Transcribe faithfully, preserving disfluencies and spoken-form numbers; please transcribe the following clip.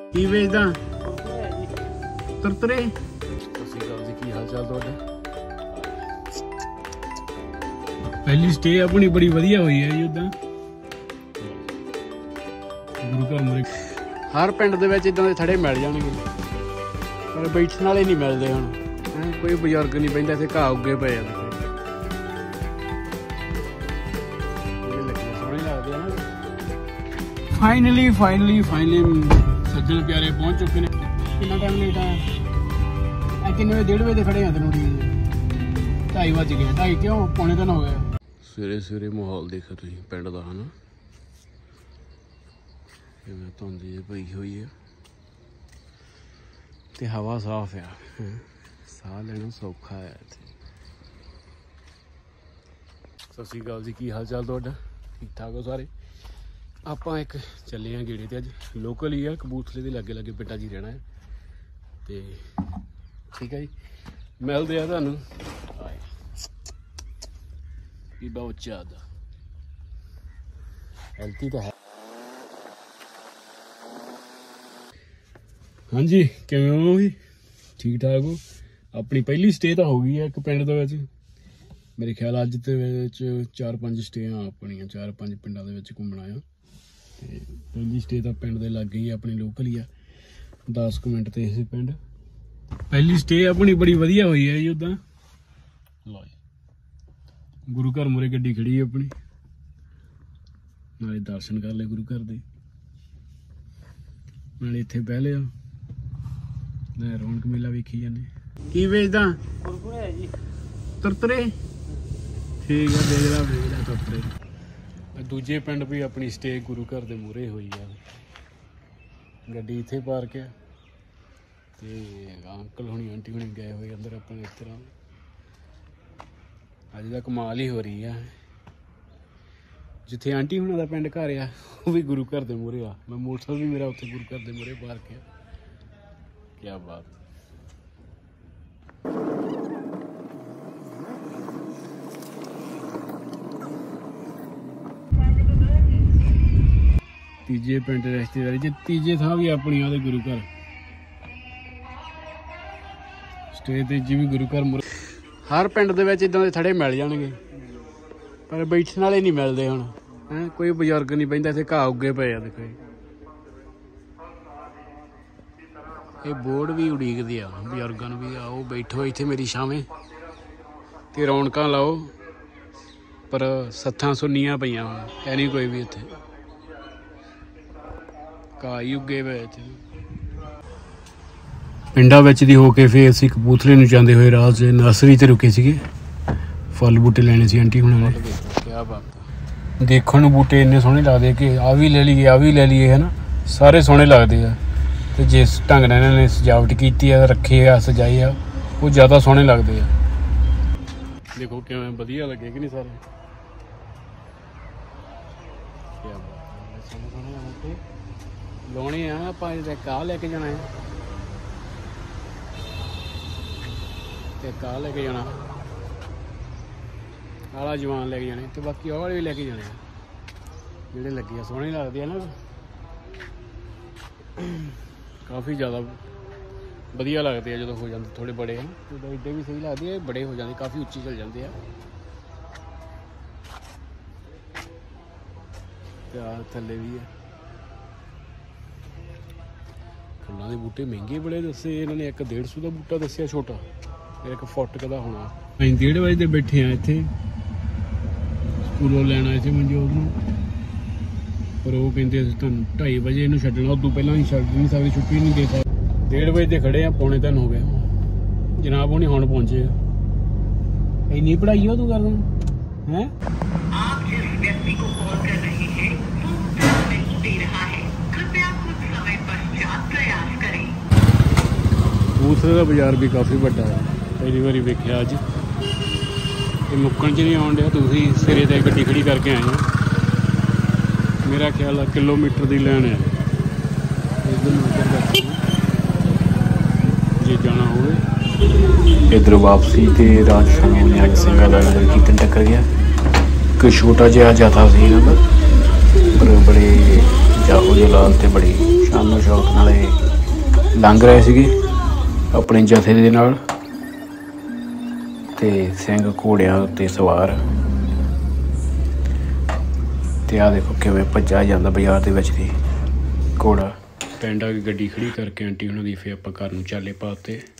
ਕੀ ਵੇਚਦਾ ਤੁਰਤਰੇ? ਸਤਿ ਸ਼੍ਰੀ ਅਕਾਲ ਜੀ, ਕੀ ਹਾਲ ਚਾਲ ਤੁਹਾਡਾ? ਪਹਿਲੀ ਸਟੇ ਆਪਣੀ ਬੜੀ ਵਧੀਆ ਹੋਈ ਹੈ ਜੀ। ਉਦਾਂ ਗੁਰੂ ਘਰ ਮੁਰੇ ਹਰ ਪਿੰਡ ਦੇ ਵਿੱਚ ਇਦਾਂ ਦੇ ਥੜੇ ਮਿਲ ਜਾਣਗੇ, ਪਰ ਬੈਠਣ ਵਾਲੇ ਨਹੀਂ ਮਿਲਦੇ ਹੁਣ। ਕੋਈ ਬਜ਼ੁਰਗ ਨਹੀਂ ਬਹਿੰਦਾ, ਇੱਥੇ ਘਾਹ ਉੱਗੇ ਪਏ ਆ। ਸੋਹਣੇ ਲੱਗਦੇ ਆ ਨਾ। ਫਾਈਨਲੀ ਫਾਈਨਲੀ ਫਾਈਨਲੀ ਸੱਜਣ ਪਿਆਰੇ ਪਹੁੰਚ ਚੁੱਕੇ ਨੇ। ਕਿੰਨਾ ਟਾਈਮ ਲੇਟ ਆਇਆ? ਇਹ ਕਿੰਨੇ ਵਜੇ? ਡੇਢ ਵਜੇ ਖੜੇ ਆ ਤੈਨੂੰ ਠੀਕ ਢਾਈ ਵੱਜ ਗਏ। ਢਾਈ ਕਿਉਂ? ਪੌਣੇ ਤਿੰਨ ਹੋ ਗਿਆ। ਸਵੇਰੇ ਸਵੇਰੇ ਮਾਹੌਲ ਦੇਖੋ ਤੁਸੀਂ ਪਿੰਡ ਦਾ, ਹਨਾ ਕਿਵੇਂ ਧੁੰਦ ਜਿਹੀ ਪਈ ਹੋਈ ਆ ਤੇ ਹਵਾ ਸਾਫ਼ ਆ, ਸਾਹ ਲੈਣਾ ਸੌਖਾ ਆ ਇੱਥੇ। ਸਤਿ ਸ਼੍ਰੀ ਅਕਾਲ ਜੀ, ਕੀ ਹਾਲ ਚਾਲ ਤੁਹਾਡਾ? ਠੀਕ ਠਾਕ ਹੋ ਸਾਰੇ? ਆਪਾਂ ਇੱਕ ਚੱਲੇ ਹਾਂ ਗੇੜੇ ਤੇ। ਅੱਜ ਲੋਕਲ ਹੀ ਆ, ਕਬੂਤਲੇ ਦੇ ਲਾਗੇ ਲਾਗੇ ਪਿੰਡਾਂ 'ਚ ਹੀ ਰਹਿਣਾ ਹੈ ਤੇ ਠੀਕ ਹੈ ਜੀ। ਮਿਲਦੇ ਆ ਤੁਹਾਨੂੰ ਬੀਬਾ ਉੱਚਾ ਦਾ ਹੈਲਥੀ ਤਾਂ ਹੈ। ਹਾਂਜੀ, ਕਿਵੇਂ ਹੋ ਜੀ? ਠੀਕ ਠਾਕ ਹੋ? ਆਪਣੀ ਪਹਿਲੀ ਸਟੇ ਤਾਂ ਹੋ ਗਈ ਹੈ ਇੱਕ ਪਿੰਡ ਦੇ ਵਿੱਚ। ਮੇਰੇ ਖਿਆਲ ਅੱਜ ਦੇ ਵਿੱਚ ਚਾਰ ਪੰਜ ਸਟੇਆਂ ਆਪਣੀਆਂ, ਚਾਰ ਪੰਜ ਪਿੰਡਾਂ ਦੇ ਵਿੱਚ ਘੁੰਮਣਾ ਆ। ਤੇ ਪਹਿਲੀ ਸਟੇ ਤਾਂ ਪਿੰਡ ਦੇ ਲਾਗੇ ਹੀ ਆਪਣੀ ਲੋਕਲ ਹੀ ਆ, ਦਸ ਕੁ ਮਿੰਟ ਤੇ ਇਹ ਪਿੰਡ। ਪਹਿਲੀ ਸਟੇ ਆਪਣੀ ਬੜੀ ਵਧੀਆ ਹੋਈ ਹੈ ਜੀ। ਉਦਾਂ ਲਓ ਜੀ, ਗੁਰੂ ਘਰ ਮੁਰੇ ਗੱਡੀ ਖੜੀ ਹੈ ਆਪਣੀ, ਨਾਲੇ ਦਰਸ਼ਨ ਕਰ ਲਏ ਗੁਰੂ ਘਰ ਦੇ, ਨਾਲੇ ਇੱਥੇ ਬਹਿ ਲਿਆ, ਨਾਲੇ ਰੌਣਕ ਮੇਲਾ ਵੇਖੀ ਜਾਂਦੇ। ਕੀ ਵੇਚਦਾ? ਜੀ ਤੁਰਤਰੇ? ਠੀਕ ਆ, ਦੇਖਦਾ ਵੇਚਦਾ ਤੁਰਤਰੇ। ਦੂਜੇ ਪਿੰਡ ਵੀ ਆਪਣੀ ਸਟੇ ਗੁਰੂ ਘਰ ਦੇ ਮੂਹਰੇ ਹੋਈ ਆ। ਗੱਡੀ ਇੱਥੇ ਪਾਰਕ ਆ ਤੇ ਅੰਕਲ ਹੁਣੀ ਆਂਟੀ ਹੁਣੀ ਗਏ ਹੋਏ ਅੰਦਰ ਆਪਣੇ। ਇਸ ਤਰ੍ਹਾਂ ਅੱਜ ਦਾ ਕਮਾਲ ਹੀ ਹੋ ਰਹੀ ਆ। ਜਿੱਥੇ ਆਂਟੀ ਹੁਣਾਂ ਦਾ ਪਿੰਡ ਘਰ ਆ ਉਹ ਵੀ ਗੁਰੂ ਘਰ ਦੇ ਮੂਹਰੇ ਆ। ਮੈਂ ਮੋਟਰਸਾਈਕਲ ਵੀ ਮੇਰਾ ਉੱਥੇ ਗੁਰੂ ਘਰ ਦੇ ਮੂਹਰੇ ਪਾਰਕ ਆ। ਕਿਆ ਬਾਤ। ਤੀਜੇ ਪਿੰਡ ਰਿਸ਼ਤੇਦਾਰੀ ਚ, ਤੀਜੇ ਥਾਂ ਵੀ ਆਪਣੀ ਉਹਦੇ ਗੁਰੂ ਘਰ ਸਟੇ ਤੇ ਜਿਵੇਂ ਗੁਰੂ ਘਰ ਮੁਰੇ। ਹਰ ਪਿੰਡ ਦੇ ਵਿੱਚ ਇਦਾਂ ਦੇ ਥੜੇ ਮਿਲ ਜਾਣਗੇ, ਪਰ ਬੈਠਣ ਵਾਲੇ ਨਹੀਂ ਮਿਲਦੇ ਹੁਣ। ਹੈਂ, ਕੋਈ ਬਜ਼ੁਰਗ ਨਹੀਂ ਬਹਿੰਦਾ, ਇੱਥੇ ਘਾਹ ਉੱਗੇ ਪਏ ਆ। ਦੇਖੋ ਇਹ ਬੋਰਡ ਵੀ ਉਡੀਕਦੇ ਆ ਬਜ਼ੁਰਗਾਂ ਨੂੰ ਵੀ, ਆਓ ਬੈਠੋ ਇੱਥੇ ਮੇਰੀ ਛਾਵੇਂ ਤੇ ਰੌਣਕਾਂ ਲਾਓ। ਪਰ ਸੱਥਾਂ ਸੁੰਨੀਆਂ ਪਈਆਂ ਹੁਣ, ਹੈ ਨਹੀਂ ਕੋਈ ਵੀ ਇੱਥੇ, ਘਾਹ ਹੀ ਉੱਗੇ ਪਏ ਇੱਥੇ। ਪਿੰਡਾਂ ਵਿੱਚ ਦੀ ਹੋ ਕੇ ਫਿਰ ਅਸੀਂ ਕਪੂਰਥਲੇ ਨੂੰ ਜਾਂਦੇ ਹੋਏ ਰਾਹ 'ਚ ਨਰਸਰੀ 'ਤੇ ਰੁਕੇ ਸੀਗੇ, ਫੁੱਲ ਬੂਟੇ ਲੈਣੇ ਸੀ ਆਂਟੀ ਹੁਣਾਂ ਨੇ। ਕਿਆ ਬਾਤ। ਦੇਖਣ ਨੂੰ ਬੂਟੇ ਇੰਨੇ ਸੋਹਣੇ ਲੱਗਦੇ ਕਿ ਆਹ ਵੀ ਲੈ ਲਈਏ, ਆਹ ਵੀ ਲੈ ਲਈਏ, ਹੈ ਨਾ। ਸਾਰੇ ਸੋਹਣੇ ਲੱਗਦੇ ਆ ਤੇ ਜਿਸ ਢੰਗ ਨਾਲ ਇਹਨਾਂ ਨੇ ਸਜਾਵਟ ਕੀਤੀ ਆ, ਰੱਖੇ ਆ, ਸਜਾਏ ਆ, ਉਹ ਜ਼ਿਆਦਾ ਸੋਹਣੇ ਲੱਗਦੇ ਆ। ਦੇਖੋ ਕਿਵੇਂ ਵਧੀਆ ਲੱਗੇ ਕਿ ਨਹੀਂ ਸਾਰੇ। ਕਿਆ ਬਾਤ, ਸੋਹਣੇ ਸੋਹਣੇ ਬੂਟੇ ਲਾਉਣੇ ਆ। ਆਪਾਂ ਕਾਹ ਲੈ ਕੇ ਜਾਣਾ ਹੈ ਤੇ ਕਾਹ ਲੈ ਕੇ ਜਾਣਾ, ਆਲਾ ਜਵਾਨ ਲੈ ਕੇ ਜਾਣੇ ਤੇ ਬਾਕੀ ਉਹ ਵਾਲੇ ਵੀ ਲੈ ਕੇ ਜਾਣੇ ਆ। ਜਿਹੜੇ ਲੱਗੇ ਆ ਸੋਹਣੇ ਲੱਗਦੇ ਆ ਨਾ, ਕਾਫੀ ਜ਼ਿਆਦਾ ਵਧੀਆ ਲੱਗਦੇ ਆ ਜਦੋਂ ਹੋ ਜਾਂਦੇ ਥੋੜੇ ਬੜੇ ਆ। ਉਦੋਂ ਇੱਡੇ ਵੀ ਸਹੀ ਲੱਗਦੇ ਆ, ਬੜੇ ਹੋ ਜਾਂਦੇ ਕਾਫੀ ਉੱਚੀ ਚੱਲ ਜਾਂਦੇ ਆ। ਤੇ ਆ ਥੱਲੇ ਵੀ ਆ ਫੁੱਲਾਂ ਦੇ ਬੂਟੇ। ਮਹਿੰਗੇ ਬੜੇ ਦੱਸੇ ਇਹਨਾਂ ਨੇ। ਇੱਕ ਡੇਢ ਸੌ ਦਾ ਬੂਟਾ ਦੱਸਿਆ ਛੋਟਾ, ਇੱਕ ਫੁੱਟ ਕਦਾ ਹੋਣਾ। ਅਸੀਂ ਡੇਢ ਵਜੇ ਦੇ ਬੈਠੇ ਆ ਇੱਥੇ, ਸਕੂਲੋਂ ਲੈਣ ਆਏ ਸੀ ਮਨਜੋਤ ਨੂੰ, ਪਰ ਉਹ ਕਹਿੰਦੇ ਅਸੀਂ ਤੁਹਾਨੂੰ ਢਾਈ ਵਜੇ ਇਹਨੂੰ ਛੱਡਣਾ, ਉਦੋਂ ਪਹਿਲਾਂ ਅਸੀਂ ਛੱਡ ਨਹੀਂ ਸਕਦੇ, ਛੁੱਟੀ ਨਹੀਂ ਦੇ ਸਕਦੇ। ਡੇਢ ਵਜੇ ਦੇ ਖੜੇ ਆ, ਪੌਣੇ ਤਿੰਨ ਹੋ ਗਏ ਜਨਾਬ ਹੁਣੀ ਹੁਣ ਪਹੁੰਚੇ ਆ। ਇੰਨੀ ਪੜ੍ਹਾਈ ਆ ਤੂੰ ਕਰਦਾ ਹੈ? ਕਪੂਰਥਲੇ ਦਾ ਬਾਜ਼ਾਰ ਵੀ ਕਾਫੀ ਵੱਡਾ ਹੈ, ਪਹਿਲੀ ਵਾਰੀ ਵੇਖਿਆ ਅੱਜ। ਇਹ ਮੁੱਕਣ 'ਚ ਨਹੀਂ ਆਉਣ ਡਿਆ। ਤੁਸੀਂ ਸਿਰੇ 'ਤੇ ਗੱਡੀ ਖੜੀ ਕਰਕੇ ਆਏ ਹੋ, ਮੇਰਾ ਖਿਆਲ ਆ ਕਿਲੋਮੀਟਰ ਦੀ ਲਾਈਨ ਹੈ। ਜੇ ਜਾਣਾ ਹੋਵੇ ਇੱਧਰੋਂ ਵਾਪਸੀ ਤੇ ਰਾਤ ਸਾਨੂੰ ਨਿਹੰਗ ਸਿੰਘਾਂ ਦਾ ਨਗਰ ਕੀਰਤਨ ਟੱਕਰ ਗਿਆ। ਇੱਕ ਛੋਟਾ ਜਿਹਾ ਜਾਥਾ ਸੀ ਇਹਨਾਂ ਦਾ, ਪਰ ਬੜੇ ਜਾਹੋ ਜਲਾਲ ਤੇ ਬੜੀ ਸਾਨੂੰ ਸ਼ੌਕ ਨਾਲ ਇਹ ਲੰਘ ਰਹੇ ਸੀਗੇ ਆਪਣੇ ਜਥੇ ਦੇ ਨਾਲ, ਤੇ ਸਿੰਘ ਘੋੜਿਆਂ ਉੱਤੇ ਸਵਾਰ। ਤੇ ਆਹ ਦੇਖੋ ਕਿਵੇਂ ਭੱਜਾ ਜਾਂਦਾ ਬਾਜ਼ਾਰ ਦੇ ਵਿੱਚ ਦੀ ਘੋੜਾ। ਪਿੰਡ ਆ ਕੇ ਗੱਡੀ ਖੜੀ ਕਰਕੇ ਆਂਟੀ ਉਹਨਾਂ ਦੀ ਫਿਰ ਆਪਾਂ ਘਰ ਨੂੰ ਚਾਲੇ ਪਾਤੇ।